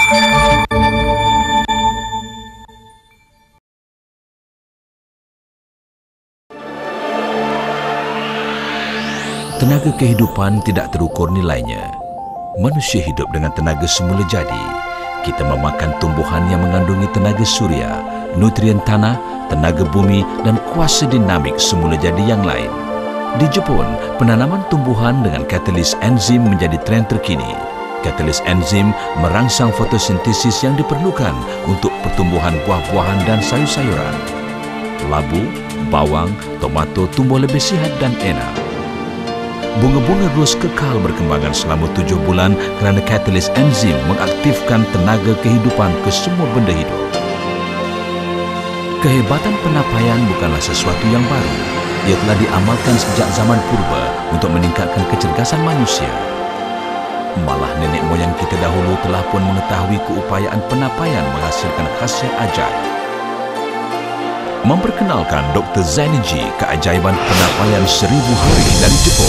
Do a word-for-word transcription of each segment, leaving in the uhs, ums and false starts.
Tenaga kehidupan tidak terukur nilainya. Manusia hidup dengan tenaga semula jadi. Kita memakan tumbuhan yang mengandungi tenaga surya, nutrien tanah, tenaga bumi dan kuasa dinamik semula jadi yang lain. Di Jepun, penanaman tumbuhan dengan katalis enzim menjadi tren terkini. Katalis enzim merangsang fotosintesis yang diperlukan untuk pertumbuhan buah-buahan dan sayur-sayuran. Labu, bawang, tomato tumbuh lebih sihat dan enak. Bunga-bunga ros kekal berkembangan selama tujuh bulan kerana katalis enzim mengaktifkan tenaga kehidupan ke semua benda hidup. Kehebatan penapaian bukanlah sesuatu yang baru. Ia telah diamalkan sejak zaman purba untuk meningkatkan kecergasan manusia. Malah nenek moyang kita dahulu telah pun mengetahui keupayaan penapaian menghasilkan khasiat ajaib. Memperkenalkan Doktor Zanegy, keajaiban penapaian seribu hari dari Jepun.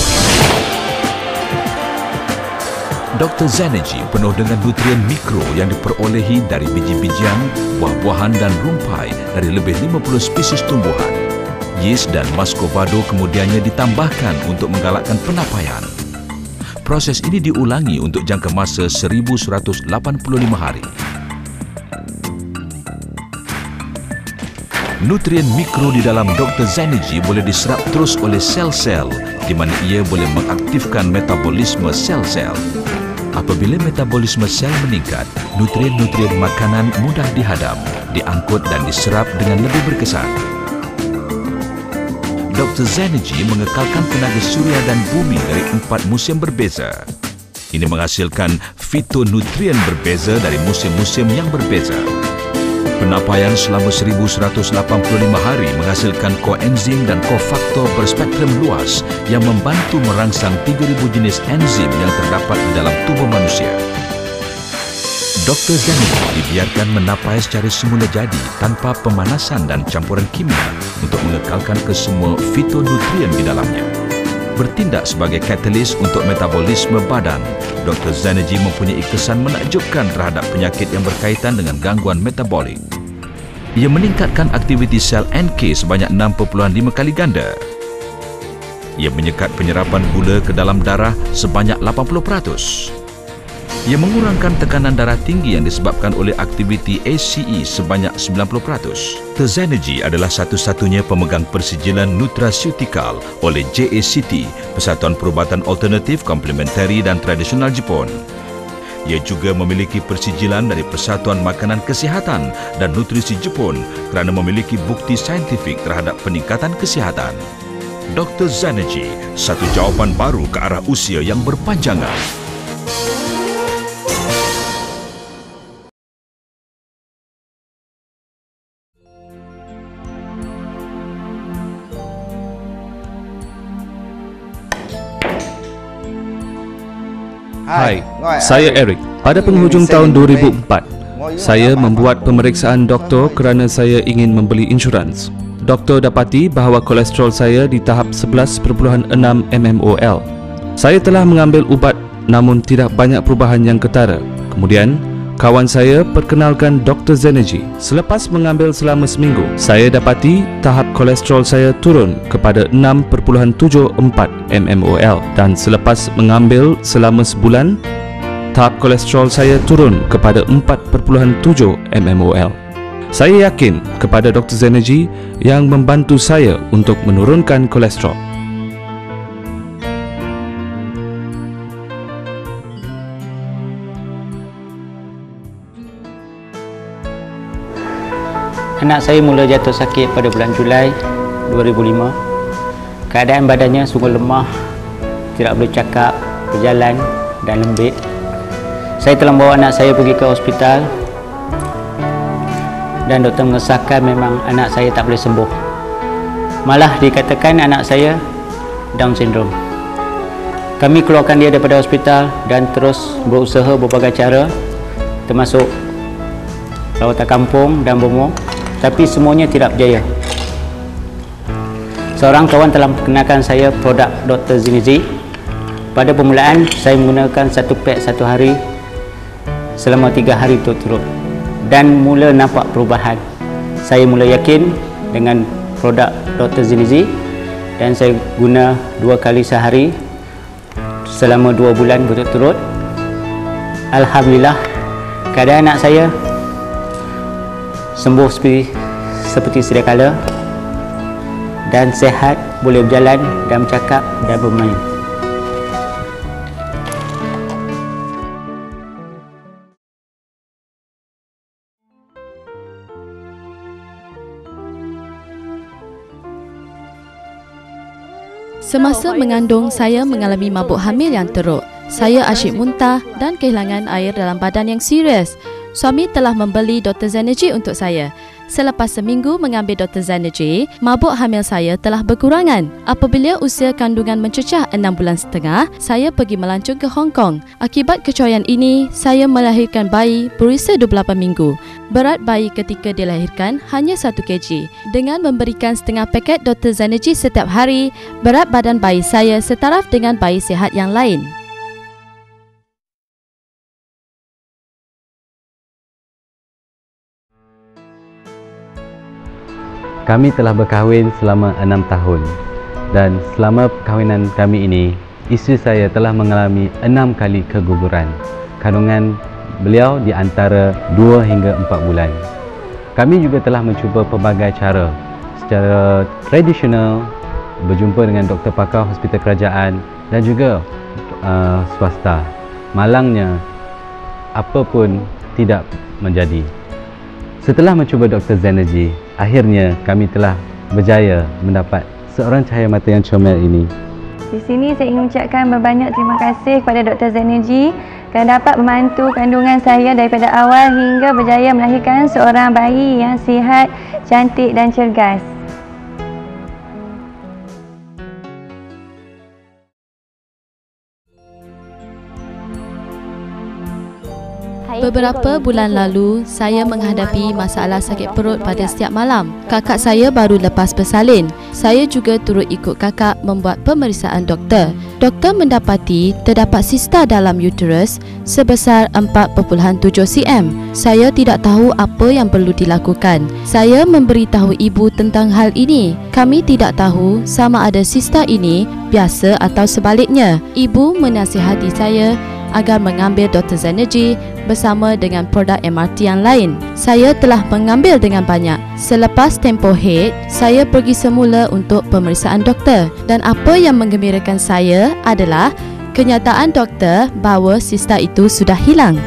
Doktor Zanegy penuh dengan nutrien mikro yang diperolehi dari biji-bijian, buah-buahan dan rumpai dari lebih lima puluh spesies tumbuhan. Yeast dan muscovado kemudiannya ditambahkan untuk menggalakkan penapaian. Proses ini diulangi untuk jangka masa seribu seratus lapan puluh lima hari. Nutrien mikro di dalam Doktor Zanegy boleh diserap terus oleh sel-sel di mana ia boleh mengaktifkan metabolisme sel-sel. Apabila metabolisme sel meningkat, nutrien-nutrien makanan mudah dihadam, diangkut dan diserap dengan lebih berkesan. Doktor Zanegy mengekalkan tenaga surya dan bumi dari empat musim berbeza. Ini menghasilkan fitonutrien berbeza dari musim-musim yang berbeza. Penapaian selama seribu seratus lapan puluh lima hari menghasilkan koenzim dan kofaktor berspektrum luas yang membantu merangsang tiga ribu jenis enzim yang terdapat di dalam tubuh manusia. Doktor Zanegy dibiarkan menapai secara semula jadi tanpa pemanasan dan campuran kimia untuk mengekalkan kesemua fitonutrien di dalamnya. Bertindak sebagai katalis untuk metabolisme badan, Doktor Zanegy mempunyai kesan menakjubkan terhadap penyakit yang berkaitan dengan gangguan metabolik. Ia meningkatkan aktiviti sel N K sebanyak enam perpuluhan lima kali ganda. Ia menyekat penyerapan gula ke dalam darah sebanyak lapan puluh peratus. Ia mengurangkan tekanan darah tinggi yang disebabkan oleh aktiviti A C E sebanyak sembilan puluh peratus. Doktor Zanegy adalah satu-satunya pemegang persijilan nutraceutikal oleh J A C T, Persatuan Perubatan Alternatif, Komplementari dan Tradisional Jepun. Ia juga memiliki persijilan dari Persatuan Makanan Kesihatan dan Nutrisi Jepun kerana memiliki bukti saintifik terhadap peningkatan kesihatan. Doktor Zanegy, satu jawapan baru ke arah usia yang berpanjangan. Hai, saya Eric. Pada penghujung tahun dua ribu empat, saya membuat pemeriksaan doktor kerana saya ingin membeli insurans. Doktor dapati bahawa kolesterol saya di tahap sebelas perpuluhan enam mmol. Saya telah mengambil ubat namun tidak banyak perubahan yang ketara. Kemudian, kawan saya perkenalkan Doktor Zanegy. Selepas mengambil selama seminggu, saya dapati tahap kolesterol saya turun kepada enam perpuluhan tujuh empat mmol dan selepas mengambil selama sebulan, tahap kolesterol saya turun kepada empat perpuluhan tujuh mmol. Saya yakin kepada Doktor Zanegy yang membantu saya untuk menurunkan kolesterol. Anak saya mula jatuh sakit pada bulan Julai dua ribu lima. Keadaan badannya sungguh lemah, tidak boleh cakap, berjalan dan lembik. Saya telah membawa anak saya pergi ke hospital dan doktor mengesahkan memang anak saya tak boleh sembuh. Malah dikatakan anak saya Down syndrome. Kami keluarkan dia daripada hospital dan terus berusaha berbagai cara, termasuk rawatan kampung dan bomoh. Tapi semuanya tidak berjaya. Seorang kawan telah memperkenalkan saya produk Doktor Zanegy. Pada permulaan, saya menggunakan satu pack satu hari selama tiga hari berturut-turut dan mula nampak perubahan. Saya mula yakin dengan produk Doktor Zenezi dan saya guna dua kali sehari selama dua bulan berturut-turut. Alhamdulillah, keadaan anak saya sembuh seperti, seperti sedia kala dan sihat, boleh berjalan dan bercakap dan bermain. Semasa mengandung, saya mengalami mabuk hamil yang teruk. Saya asyik muntah dan kehilangan air dalam badan yang serius. Suami telah membeli Doktor Zenezi untuk saya. Selepas seminggu mengambil Doktor Zenezi, mabuk hamil saya telah berkurangan. Apabila usia kandungan mencecah enam bulan setengah, saya pergi melancong ke Hong Kong. Akibat kecoyan ini, saya melahirkan bayi berusia dua puluh lapan minggu. Berat bayi ketika dilahirkan hanya satu kilogram. Dengan memberikan setengah paket Doktor Zenezi setiap hari, berat badan bayi saya setaraf dengan bayi sihat yang lain. Kami telah berkahwin selama enam tahun dan selama perkahwinan kami ini, isteri saya telah mengalami enam kali keguguran. Kandungan beliau di antara dua hingga empat bulan. Kami juga telah mencuba pelbagai cara secara tradisional, berjumpa dengan doktor pakar hospital kerajaan dan juga uh, swasta. Malangnya, apa pun tidak menjadi. Setelah mencuba Doktor Zenezi, akhirnya kami telah berjaya mendapat seorang cahaya mata yang comel ini. Di sini saya ingin mengucapkan berbanyak terima kasih kepada Doktor Zenezi kerana dapat membantu kandungan saya daripada awal hingga berjaya melahirkan seorang bayi yang sihat, cantik dan cergas. Beberapa bulan lalu, saya menghadapi masalah sakit perut pada setiap malam. Kakak saya baru lepas bersalin. Saya juga turut ikut kakak membuat pemeriksaan doktor. Doktor mendapati terdapat sista dalam uterus sebesar empat perpuluhan tujuh sentimeter. Saya tidak tahu apa yang perlu dilakukan. Saya memberitahu ibu tentang hal ini. Kami tidak tahu sama ada sista ini biasa atau sebaliknya. Ibu menasihati saya agar mengambil Doktor Zenezi bersama dengan produk M R T yang lain. Saya telah mengambil dengan banyak. Selepas tempoh haid, saya pergi semula untuk pemeriksaan doktor dan apa yang menggembirakan saya adalah kenyataan doktor bahawa sista itu sudah hilang.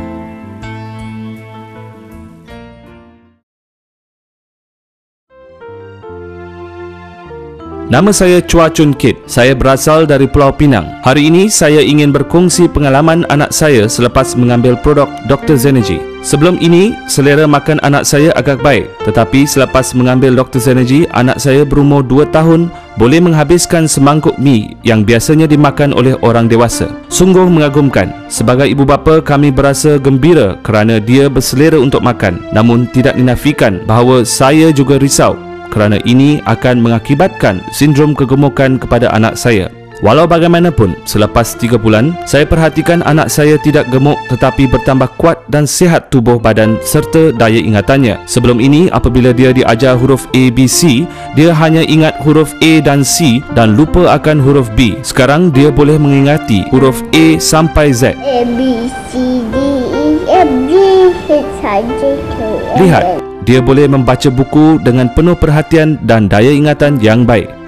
Nama saya Chua Chun Kit. Saya berasal dari Pulau Pinang. Hari ini saya ingin berkongsi pengalaman anak saya selepas mengambil produk Doktor Zenezi. Sebelum ini, selera makan anak saya agak baik. Tetapi selepas mengambil Doktor Zenezi, anak saya berumur dua tahun boleh menghabiskan semangkuk mi yang biasanya dimakan oleh orang dewasa. Sungguh mengagumkan. Sebagai ibu bapa, kami berasa gembira kerana dia berselera untuk makan. Namun tidak dinafikan bahawa saya juga risau kerana ini akan mengakibatkan sindrom kegemukan kepada anak saya. Walau bagaimanapun, selepas tiga bulan, saya perhatikan anak saya tidak gemuk tetapi bertambah kuat dan sihat tubuh badan serta daya ingatannya. Sebelum ini, apabila dia diajar huruf A, B, C, dia hanya ingat huruf A dan C dan lupa akan huruf B. Sekarang dia boleh mengingati huruf A sampai Z. A, B, C, D, E, F, G, H, I, J, K, L, M. Lihat, dia boleh membaca buku dengan penuh perhatian dan daya ingatan yang baik.